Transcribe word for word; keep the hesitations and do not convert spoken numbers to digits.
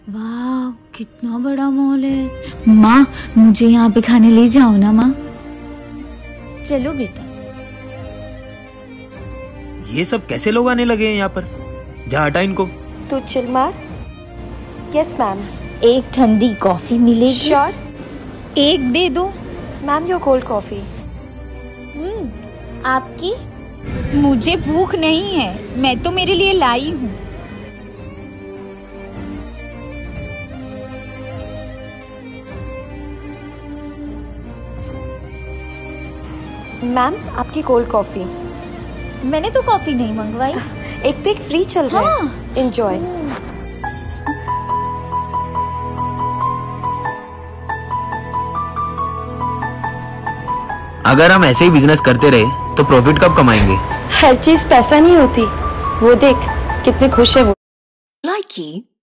वाह कितना बड़ा मॉल है। माँ मुझे यहाँ पे खाने ले जाओ ना माँ। चलो बेटा। ये सब कैसे लोग आने लगे हैं यहाँ पर? जा हटा इनको। तू चिल मार। Yes ma'am. एक ठंडी कॉफी मिलेगी? श्योर। एक दे दो ma'am your cold coffee. Hmm आपकी? मुझे भूख नहीं है, मैं तो मेरे लिए लाई हूँ। मैम आपकी कोल्ड कॉफी। मैंने तो कॉफी नहीं मंगवाई। एक पे एक फ्री चल रहा है। हाँ। एंजॉय। अगर हम ऐसे ही बिजनेस करते रहे तो प्रॉफिट कब कमाएंगे? हर चीज पैसा नहीं होती। वो देख कितने खुश है वो। Likey